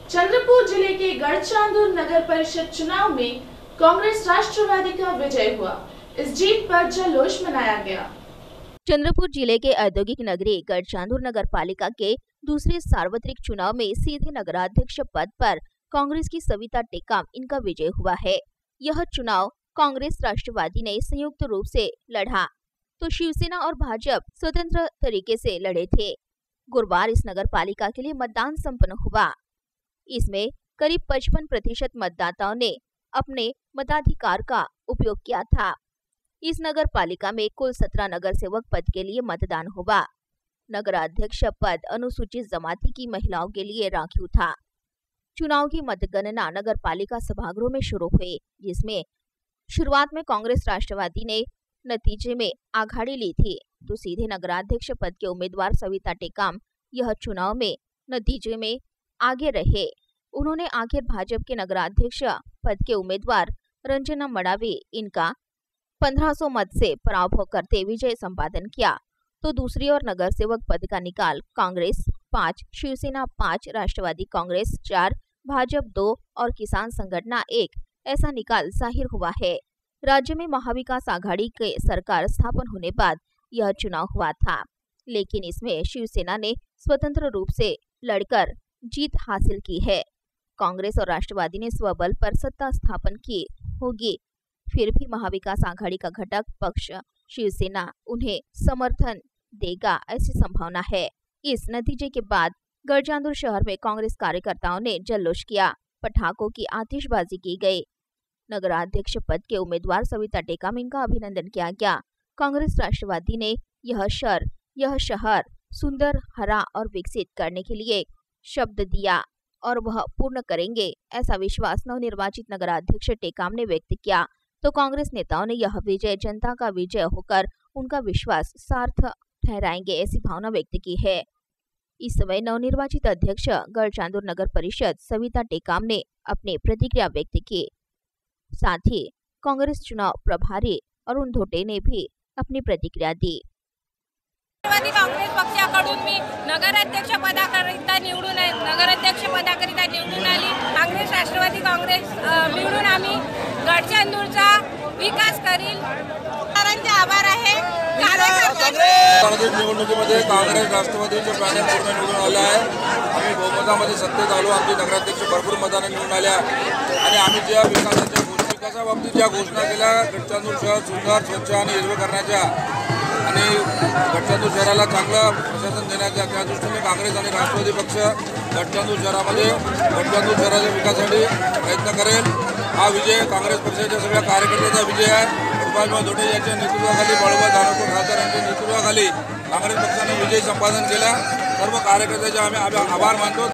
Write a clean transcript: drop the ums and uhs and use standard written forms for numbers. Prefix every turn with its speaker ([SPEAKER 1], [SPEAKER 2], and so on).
[SPEAKER 1] चंद्रपुर जिले के गढ़चांदुर नगर परिषद चुनाव में कांग्रेस राष्ट्रवादी का विजय हुआ। इस जीत पर जल्लोष मनाया गया।
[SPEAKER 2] चंद्रपुर जिले के औद्योगिक नगरी गढ़चांदुर नगर पालिका के दूसरे सार्वत्रिक चुनाव में सीधे नगराध्यक्ष पद पर कांग्रेस की सविता टेकाम इनका विजय हुआ है। यह चुनाव कांग्रेस राष्ट्रवादी ने संयुक्त रूप से लड़ा तो शिवसेना और भाजपा स्वतंत्र तरीके से लड़े थे। गुरुवार इस नगर पालिका के लिए मतदान संपन्न हुआ। इसमें करीब 55% मतदाताओं ने अपने मताधिकार का उपयोग किया था। इस नगर पालिका में कुल 17 नगर सेवक पद के लिए मतदान हुआ। नगराध्यक्ष पद अनुसूचित जमाती की महिलाओं के लिए राखीव था। चुनाव की मतगणना नगर पालिका सभागृह में शुरू हुई, जिसमें शुरुआत में कांग्रेस राष्ट्रवादी ने नतीजे में आघाड़ी ली थी, तो सीधे नगराध्यक्ष पद के उम्मीदवार सविता टेकाम यह चुनाव में नतीजे में आगे रहे। उन्होंने आखिर भाजपा के नगराध्यक्ष पद के उम्मीदवार रंजना मडावी इनका 1500 मत से पराभव करते विजय संपादन किया। तो दूसरी ओर नगर सेवक पद का निकाल कांग्रेस 5, शिवसेना 5, राष्ट्रवादी कांग्रेस 4, भाजपा 2 और किसान संगठन 1 ऐसा निकाल जाहिर हुआ है। राज्य में महाविकास आघाड़ी के सरकार स्थापन होने बाद यह चुनाव हुआ था, लेकिन इसमें शिवसेना ने स्वतंत्र रूप से लड़कर जीत हासिल की है। कांग्रेस और राष्ट्रवादी ने स्वबल पर सत्ता स्थापन की होगी, फिर भी महाविकास आघाड़ी का घटक पक्ष शिवसेना उन्हें समर्थन देगा ऐसी संभावना है। इस नतीजे के बाद गढ़चांदुर शहर में कांग्रेस कार्यकर्ताओं ने जल्लोष किया, पटाखों की आतिशबाजी की गई। नगराध्यक्ष पद के उम्मीदवार सविता टेकाम का अभिनंदन किया गया। कांग्रेस राष्ट्रवादी ने यह शहर सुंदर, हरा और विकसित करने के लिए शब्द दिया और वह पूर्ण करेंगे, ऐसा विश्वास नवनिर्वाचित नगराध्यक्ष टेकाम ने व्यक्त किया। तो कांग्रेस नेताओं ने यह विजय जनता का विजय होकर उनका विश्वास सार्थ ठहराएंगे ऐसी भावना व्यक्त की है। इस समय नवनिर्वाचित अध्यक्ष गढ़चांदुर नगर परिषद सविता टेकाम ने अपनी प्रतिक्रिया व्यक्त की। साथ ही कांग्रेस चुनाव प्रभारी अरुण धोटे ने भी अपनी प्रतिक्रिया दी।
[SPEAKER 3] काँग्रेस पक्षाकडून मी नगराध्यक्ष पदाकरिता निवडून आली। काँग्रेस राष्ट्रवादी काँग्रेस मिळून आम्ही गढ़चांदूरचा विकास करील। सर्वांचे आभार आहे।
[SPEAKER 4] निवडणुकीमध्ये काँग्रेस राष्ट्रवादीचे पॅनल पूर्ण निवडून आले आहे। आम्ही बहुमतामध्ये सत्तेत आलो। आमचे नगराध्यक्ष भरपूर मताने निवडून आले आणि आम्ही ज्या विकासाच्या बाबतीत ज्या घोषणा केल्या, गढ़चांदूर शहर सुंदर, स्वच्छ आणि हिरवे करण्याच्या आणि गढ़चांदूर शहराला चांगलं प्रशासन देण्याच्या त्या दृष्टीने काँग्रेस आणि राष्ट्रवादी पक्ष गढ़चांदूर शहरामध्ये गढ़चांदूर शहराच्या विकासासाठी प्रयत्न करेल। हा विजय काँग्रेस पक्षाच्या सगळ्या कार्यकर्त्यांचा विजय आहे। सुभाष धोटे यांच्या नेतृत्वाखाली, बळवंत धानोरकर खासदार यांच्या नेतृत्वाखाली काँग्रेस पक्षाने विजय संपादन केला। सर्व कार्यकर्त्यांचे आम्ही आभार मानतो।